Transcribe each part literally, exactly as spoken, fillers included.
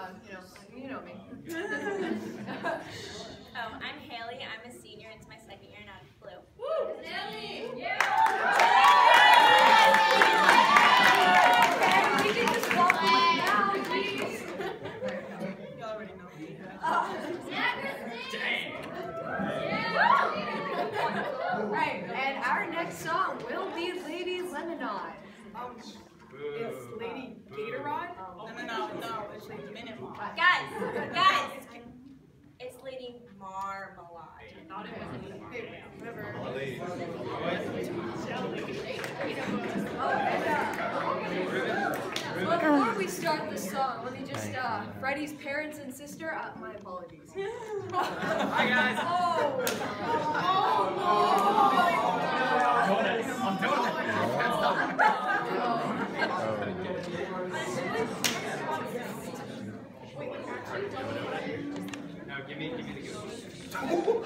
uh, you know, you know me. Oh, I'm Haley. I'm a senior. It's my second year now at Blue. Woo! Haley! Yeah! Okay, we can just walk away now, please. You already know me. Uh, Right, and our next song will be Lady Lemonade. Um, it's Lady Gatorade? No, no, no, no, it's Lady Minute Maid. Guys, guys, it's Lady Marmalade. Thought it was a Hey, whatever. Well, before we start the song, let me just, uh, Freddie's parents and sister, uh, my apologies. Hi guys. Oh! Donuts. I'm donuts. Now give me, give me the good one.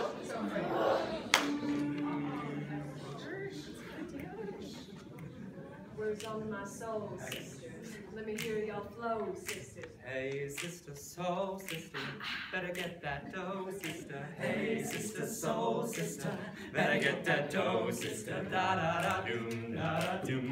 Words on my soul, sisters. Let me hear your flow, sisters. Hey, sister, soul, sister, better get that dough, sister. Hey, sister, soul, sister, better get that dough, sister. Da da da doom, da da doom,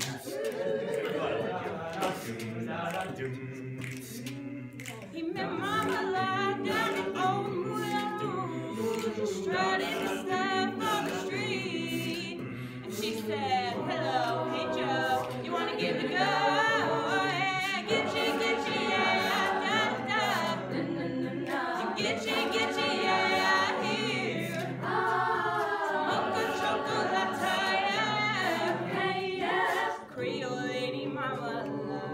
da da doom. He met Marmalade down the old Moulin Rouge, strutting the stuff on the street. And she said, hello, hey Joe, you want to give it a go? Yeah, get you, get you, yeah, da da da. Get you, get you, yeah, here. Mocha chocolate, yeah, yeah. Creole Lady Marmalade.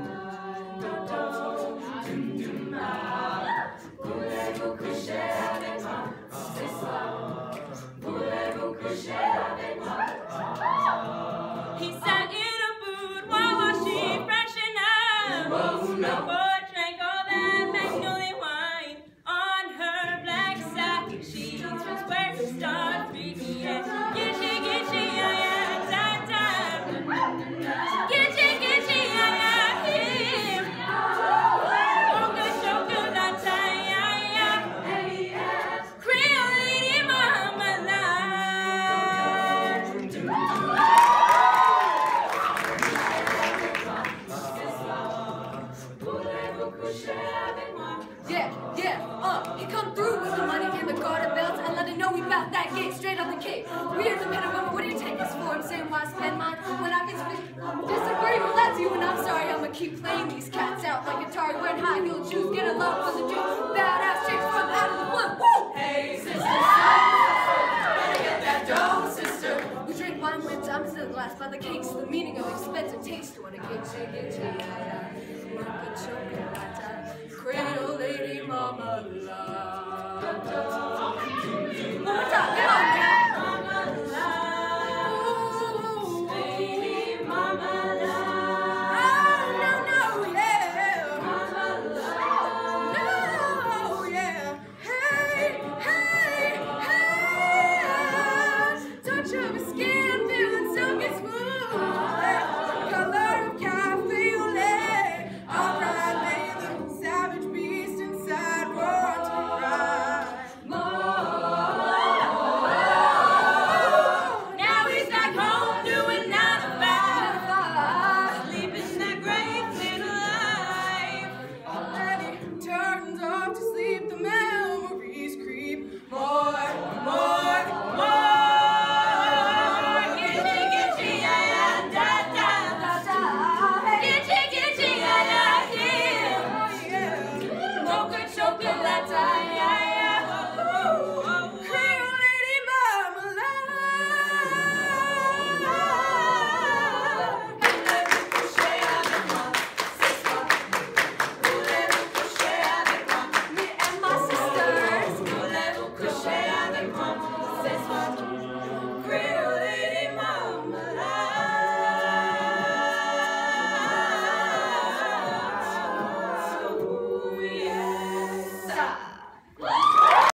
Voulez-vous coucher avec moi ce soir? Voulez-vous coucher avec moi? He sat in a boudoir while she freshened up. The boy drank all that magnolia wine on her black satin sheets. Was where the stars began. Gitchy, gitchy, yeah, yeah, time, time. Gitchy, gitchy, yeah, yeah, him. Mocha chocolate, yeah, yeah. Creole Lady Marmalade. Yeah, yeah, uh, he come through with the money and the garter belts and let her know we bout that gate straight on the cape. We as a man and woman, what do you take us for? I'm saying why spend mine when I can spend. Disagree, well that's you and I'm sorry, I'ma keep playing these cats out like Atari, wearing high heel shoes, get a love for the juice, badass chicks from out of the blue. Woo! Hey, sister, better get that dough, sister. We drink wine with diamonds in the glass by the cakes, the meaning of expensive taste when it gets you, gets you, yeah, yeah.